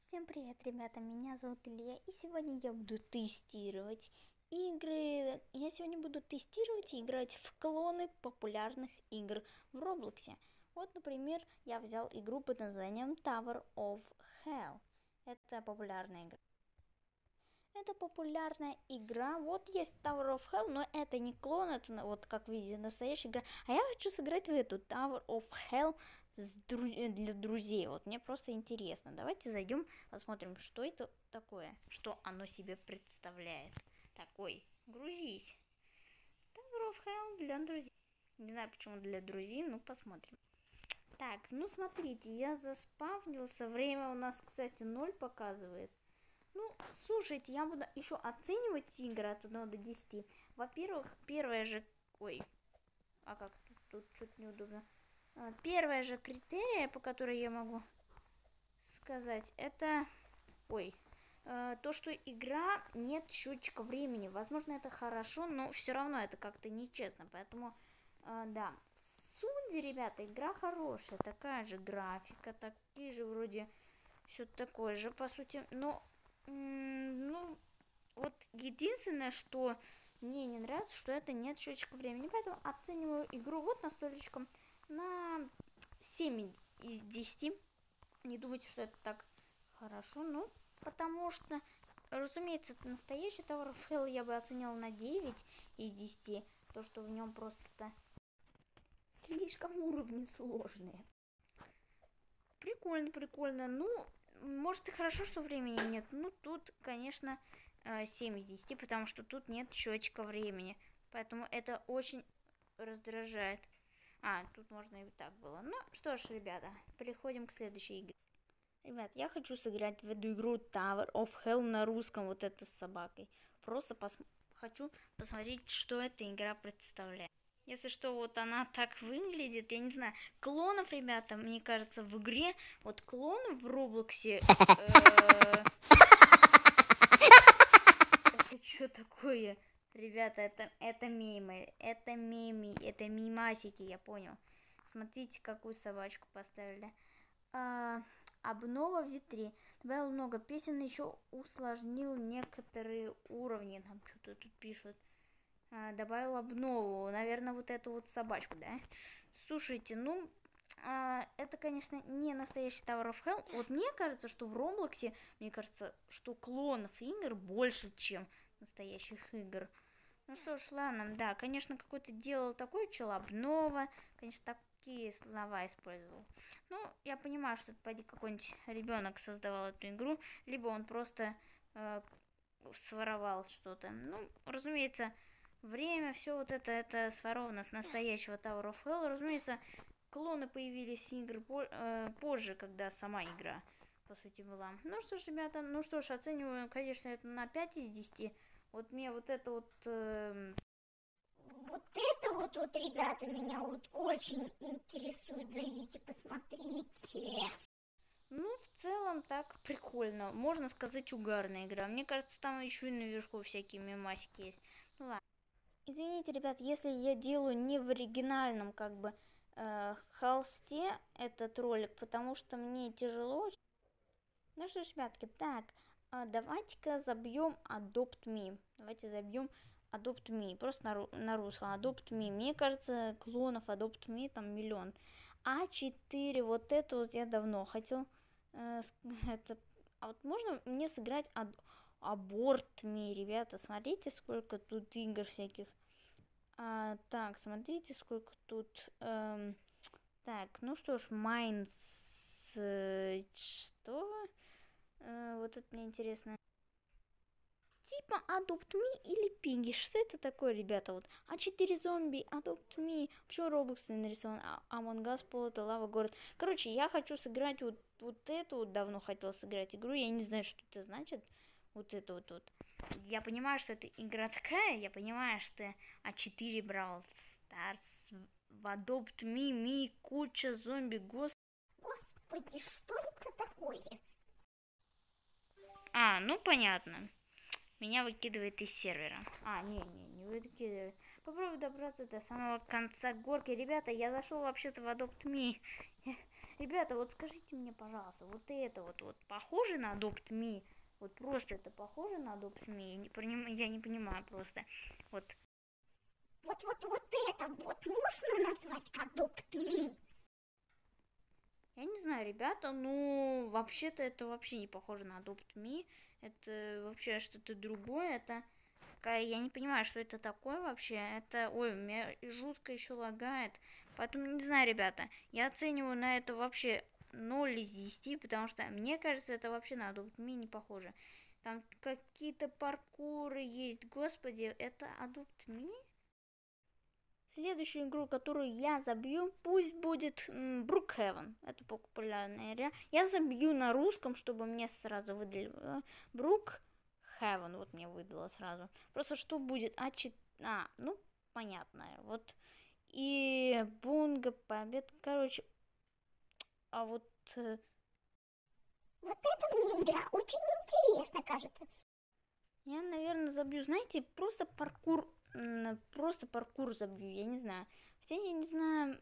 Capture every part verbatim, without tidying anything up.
Всем привет, ребята, меня зовут Илья, и сегодня я буду тестировать игры. Я сегодня буду тестировать и играть в клоны популярных игр в Роблоксе. Вот, например, я взял игру под названием Tower of Hell. Это популярная игра. Это популярная игра. Вот есть Tower of Hell, но это не клон, это вот как видите настоящая игра. А я хочу сыграть в эту Tower of Hell Дру... для друзей. Вот мне просто интересно. Давайте зайдем, посмотрим, что это такое, что оно себе представляет. Такой, грузись. Tower of Hell для друзей. Не знаю, почему для друзей, ну посмотрим. Так, ну смотрите, я заспавнился. Время у нас, кстати, ноль показывает. Ну, слушайте, я буду еще оценивать игры от одного до десяти. Во-первых, первое же... Ой, а как? Тут, тут что-то неудобно. Первая же критерия, по которой я могу сказать, это... Ой, э, то, что игра нет счетчика времени. Возможно, это хорошо, но все равно это как-то нечестно. Поэтому, э, да, в сути, ребята, игра хорошая. Такая же графика, такие же вроде... Все такое же, по сути. Но, ну, вот единственное, что мне не нравится, что это нет счетчика времени. Поэтому оцениваю игру вот настолечком на семь из десяти. Не думайте, что это так хорошо, ну, потому что, разумеется, это настоящий Tower of Hell я бы оценила на девять из десяти. То, что в нем просто слишком уровни сложные. Прикольно, прикольно. Ну, может и хорошо, что времени нет. Ну, тут, конечно, семь из десяти, потому что тут нет счетчика времени. Поэтому это очень раздражает. А, тут можно и так было. Ну, что ж, ребята, переходим к следующей игре. Ребят, я хочу сыграть в эту игру Tower of Hell на русском, вот это с собакой. Просто пос... хочу посмотреть, что эта игра представляет. Если что, вот она так выглядит, я не знаю. Клонов, ребята, мне кажется, в игре, вот клонов в Роблоксе... Это что такое? Ребята, это, это мемы, это меми, это мимасики, я понял. Смотрите, какую собачку поставили. А, обнова в витре. Добавил много песен, еще усложнил некоторые уровни. Там что-то тут пишут. А, добавил обнову. Наверное, вот эту вот собачку, да? Слушайте, ну, а, это, конечно, не настоящий Tower of Hell. Вот мне кажется, что в Роблоксе, мне кажется, что клонов игр больше, чем настоящих игр. Ну что ж, ладно, да, конечно, какой-то делал такой чел, обнова, конечно, такие слова использовал. Ну, я понимаю, что это, поди, какой-нибудь ребенок создавал эту игру, либо он просто э, своровал что-то. Ну, разумеется, время, все вот это, это своровано с настоящего Tower of Hell. Разумеется, клоны появились игр по, э, позже, когда сама игра, по сути, была. Ну что ж, ребята, ну что ж, оцениваю, конечно, это на пять из десяти. Вот мне вот это вот... Э... Вот это вот, вот, ребята, меня вот очень интересует. Зайдите, посмотрите. Ну, в целом, так прикольно. Можно сказать, угарная игра. Мне кажется, там еще и наверху всякие мемасики есть. Ну ладно. Извините, ребят, если я делаю не в оригинальном, как бы, э, холсте этот ролик, потому что мне тяжело. Ну что ж, ребятки, так... Давайте-ка забьем Adopt Me. Давайте забьем Adopt Me. Просто на, на русском. Adopt Me. Мне кажется, клонов Adopt Me там миллион. а четыре. Вот это вот я давно хотел. Э, это, а вот можно мне сыграть ad, Abort Me, ребята? Смотрите, сколько тут игр всяких. А, так, смотрите, сколько тут. Эм, так, ну что ж, Minds. Э, что? Вот это мне интересно. Типа Adopt Me или Пиги. Что это такое, ребята? Вот а четыре зомби, Adopt Me. Почему Roblox нарисован? Among Us, Пол, это лава, город. Короче, я хочу сыграть вот, вот эту. Вот давно хотела сыграть игру. Я не знаю, что это значит. Вот это вот. вот. Я понимаю, что это игра такая. Я понимаю, что а четыре Brawl Stars. В Adopt Me, Me, куча зомби, гос. Господи, что это такое? А, ну понятно. Меня выкидывает из сервера. А, не, не, не выкидывает. Попробую добраться до самого конца горки. Ребята, я зашел вообще-то в Adopt Me. Ребята, вот скажите мне, пожалуйста, вот это вот, вот похоже на Adopt Me? Вот просто это похоже на Adopt Me? Я не, поним... я не понимаю просто. Вот. Вот, вот, вот это вот можно назвать Adopt Me? Я не знаю, ребята, ну, вообще-то это вообще не похоже на Adopt Me. Это вообще что-то другое. Это такая, я не понимаю, что это такое вообще. Это, ой, у меня жутко еще лагает. Поэтому не знаю, ребята, я оцениваю на это вообще ноль из десяти, потому что мне кажется, это вообще на Adopt Me не похоже. Там какие-то паркуры есть, господи, это Adopt Me? Следующую игру, которую я забью, пусть будет Brookhaven. Это популярная игра. Я забью на русском, чтобы мне сразу выдали Brookhaven. Вот мне выдало сразу. Просто что будет? А, чит... а ну, понятно. Вот. И Бунга, Побед. Короче. А вот... Вот это мне игра очень интересно, кажется. Я, наверное, забью, знаете, просто паркур... Просто паркур забью, я не знаю. Хотя я не знаю...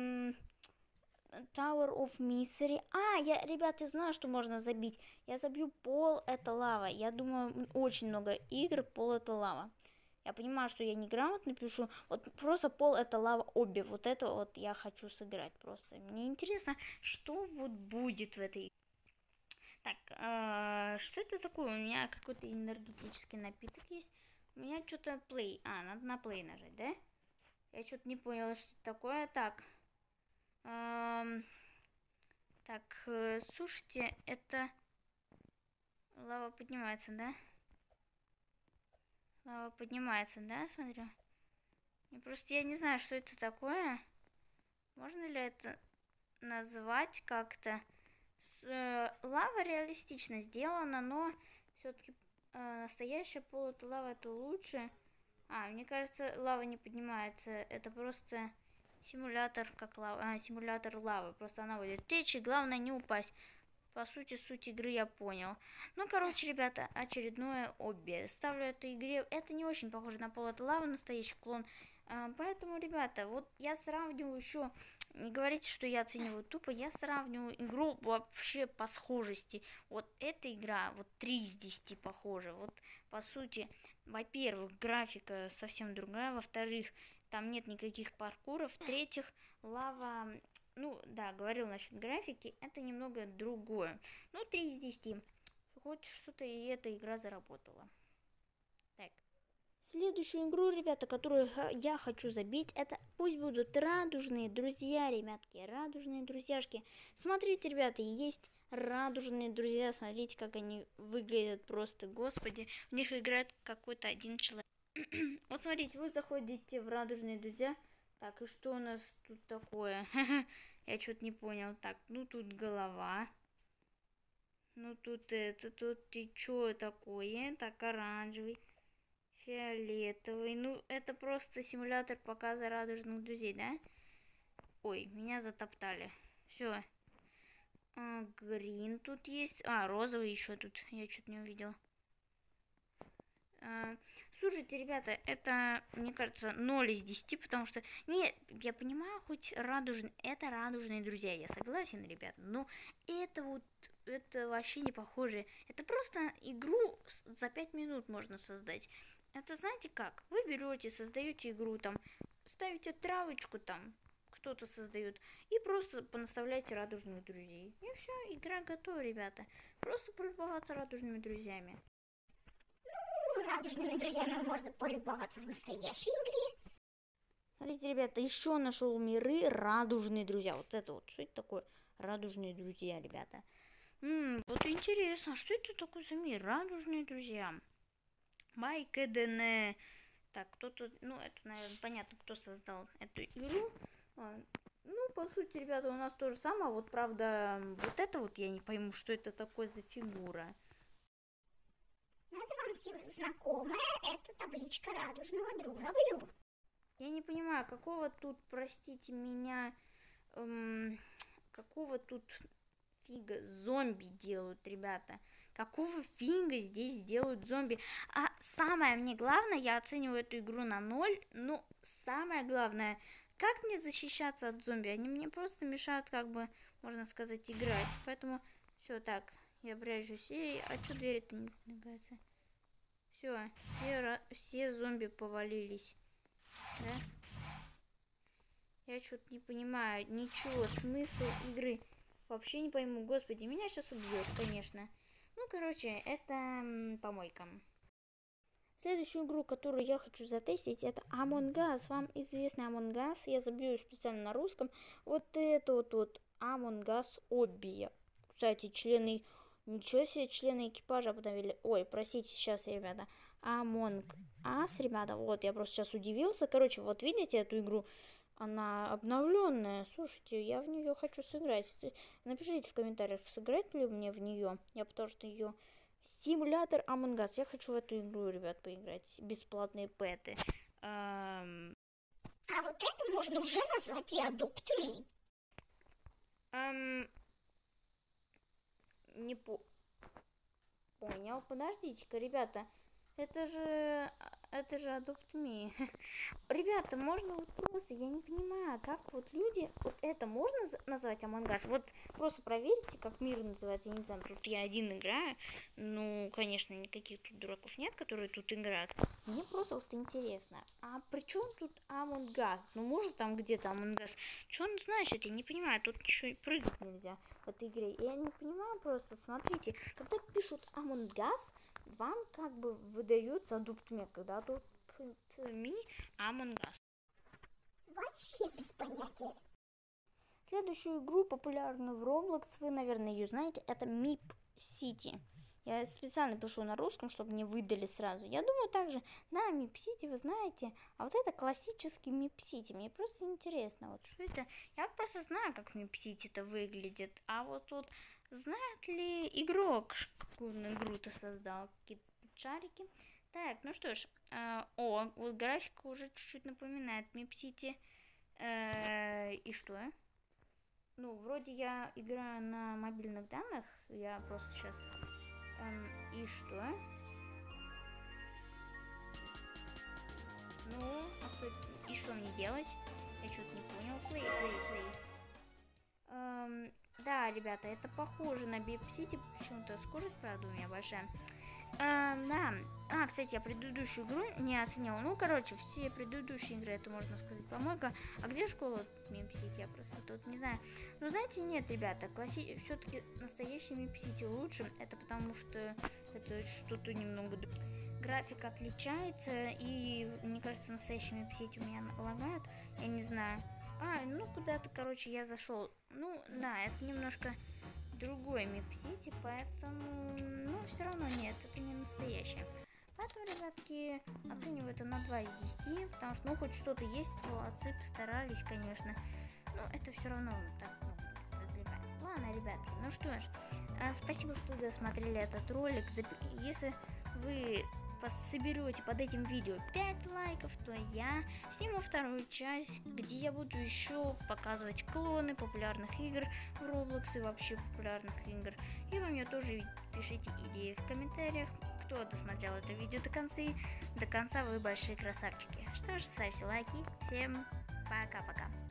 Tower of Misery. А, я, ребят, я знаю, что можно забить. Я забью Пол, это лава. Я думаю, очень много игр, Пол, это лава. Я понимаю, что я неграмотно пишу. Вот просто Пол, это лава, обе. Вот это вот я хочу сыграть просто. Мне интересно, что вот будет в этой... Так, э, что это такое? У меня какой-то энергетический напиток есть. У меня что-то play. А, надо на play нажать, да? Я что-то не поняла, что это такое. Так. Эм, так, э, слушайте, это... Лава поднимается, да? Лава поднимается, да, смотрю? И просто я не знаю, что это такое. Можно ли это назвать как-то? Э, лава реалистично сделана, но все-таки э, настоящая полута-лава это лучше. А, мне кажется, лава не поднимается. Это просто симулятор, как лава, а, симулятор лавы. Просто она будет течь, и главное не упасть. По сути, суть игры я понял. Ну, короче, ребята, очередное обе. Ставлю этой игре. Это не очень похоже на полоту лавы, настоящий клон. А, поэтому, ребята, вот я сравниваю еще. Не говорите, что я оцениваю тупо. Я сравниваю игру вообще по схожести. Вот эта игра, вот три из десяти похожа. Вот, по сути, во-первых, графика совсем другая. Во-вторых, там нет никаких паркуров. В-третьих, лава... Ну, да, говорил насчет графики, это немного другое. Ну, три из десяти. Хоть что-то и эта игра заработала. Так. Следующую игру, ребята, которую я хочу забить, это пусть будут радужные друзья, ребятки, радужные друзьяшки. Смотрите, ребята, есть радужные друзья, смотрите, как они выглядят просто, господи. В них играет какой-то один человек. Вот смотрите, вы заходите в радужные друзья. Так, и что у нас тут такое? Я что-то не понял. Так, ну тут голова. Ну тут это, тут и что такое? Так, оранжевый, фиолетовый. Ну, это просто симулятор показа радужных друзей, да? Ой, меня затоптали. Все. А, грин тут есть. А, розовый еще тут. Я что-то не увидел. Uh, слушайте, ребята, это, мне кажется, ноль из десяти, потому что, не, я понимаю, хоть радужные, это радужные друзья, я согласен, ребята, но это вот, это вообще не похоже, это просто игру за пять минут можно создать. Это знаете как, вы берете, создаете игру, там, ставите травочку там, кто-то создает, и просто понаставляйте радужных друзей, и все, игра готова, ребята, просто полюбоваться радужными друзьями. Радужными друзьями можно полюбоваться в настоящей игре. Смотрите, ребята, еще нашел миры радужные друзья. Вот это вот, что это такое? Радужные друзья, ребята. М-м, вот интересно, что это такое за мир? Радужные друзья. Майкэдене. Так, кто-то, ну, это, наверное, понятно, кто создал эту игру. А, ну, по сути, ребята, у нас то же самое. Вот, правда, вот это вот я не пойму, что это такое за фигура. Это вам всем знакомая, это табличка радужного друга Блю. Я не понимаю, какого тут, простите меня, эм, какого тут фига зомби делают, ребята. Какого фига здесь делают зомби? А самое мне главное, я оцениваю эту игру на ноль, но самое главное, как мне защищаться от зомби? Они мне просто мешают как бы можно сказать, играть. Поэтому все так, я прячусь. Эй, а что двери-то не сдвигаются? Все, все, все зомби повалились. Да? Я что-то не понимаю. Ничего, смысл игры вообще не пойму. Господи, меня сейчас убьет, конечно. Ну, короче, это м, помойка. Следующую игру, которую я хочу затестить, это Among Us. Вам известный Among Us. Я забью специально на русском. Вот это вот, вот Among Us Обби. Кстати, члены... Ничего себе, члены экипажа обновили. Ой, простите, сейчас, ребята. Among Us, ребята. Вот, я просто сейчас удивился. Короче, вот видите эту игру? Она обновленная. Слушайте, я в нее хочу сыграть. Напишите в комментариях, сыграть ли мне в нее. Я потому что ее... Симулятор Among Us. Я хочу в эту игру, ребят, поиграть. Бесплатные пэты. Эм... А вот это можно уже назвать и адоптами. Эм... Не по... Понял. Подождите-ка, ребята. Это же... Это же Adopt Me. Ребята, можно вот просто... Я не понимаю, как вот люди... Вот это можно назвать Among Us? Вот просто проверьте, как мир называется. Я не знаю, тут я один играю. Ну, конечно, никаких тут дураков нет, которые тут играют. Мне просто вот интересно. А при чем тут Among Us? Ну, может там где-то Among Us? Что он значит? Я не понимаю. Тут еще и прыгать нельзя в этой игре. Я не понимаю просто. Смотрите, когда пишут Among Us, вам как бы выдается Adopt Me, когда тут Me Among Us. Вообще без понятия. Следующую игру, популярную в Roblox, вы, наверное, ее знаете, это Mip City. Я специально пишу на русском, чтобы не выдали сразу. Я думаю также, да, Mip City, вы знаете, а вот это классический Mip City. Мне просто интересно, вот что это. Я просто знаю, как Mip City-то выглядит, а вот тут знает ли игрок, какую он игру-то создал, какие-то шарики. Так, ну что ж, э, о, вот графика уже чуть-чуть напоминает Mip City. Э, и что? Ну, вроде я играю на мобильных данных, я просто сейчас... Эм, и что? Ну, а кто... и что мне делать? Я что-то не понял. Play, play, play. Эм, да, ребята, это похоже на Mip City, почему-то скорость, правда, у меня большая. Эм, да. А, кстати, я предыдущую игру не оценила. Ну, короче, все предыдущие игры, это можно сказать, помойка. А где школа Mip City? Я просто тут не знаю. Ну, знаете, нет, ребята, класси... все-таки настоящий Mip City лучше. Это потому что это что-то немного... Графика отличается, и, мне кажется, настоящий Mip City у меня лагает. Я не знаю. А, ну, куда-то, короче, я зашел. Ну, да, это немножко... другой Mip City, поэтому, ну, все равно нет, это не настоящее. Поэтому, ребятки, оцениваю это на два из десяти, потому что, ну, хоть что-то есть, то отцы постарались, конечно. Но это все равно так, ну, продлевает. Ладно, ребятки, ну что ж, спасибо, что досмотрели этот ролик. Если вы соберете под этим видео пять лайков, то я сниму вторую часть, где я буду еще показывать клоны популярных игр в Roblox и вообще популярных игр. И вы мне тоже пишите идеи в комментариях, кто досмотрел это видео до конца. До конца вы большие красавчики. Что ж, ставьте лайки. Всем пока-пока.